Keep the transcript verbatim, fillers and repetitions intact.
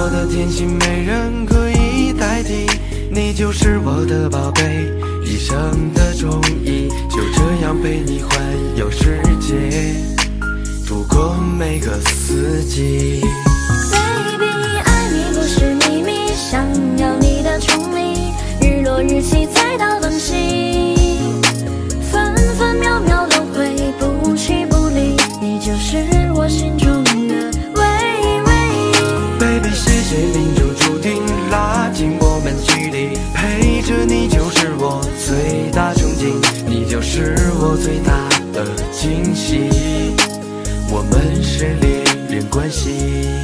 我的天性没人可以代替，你就是我的宝贝，一生的中意，就这样陪你环游世界，度过每个四季。 Baby， 爱你不是秘密，想要你的宠溺，日落日息再到灯息，分分秒秒轮回，不弃不离，你就是我心中的唯唯。 Baby， 谢谢命中注定拉近我们距离，陪着你就是我最大憧憬，你就是我最大的惊喜，我们是恋人关系。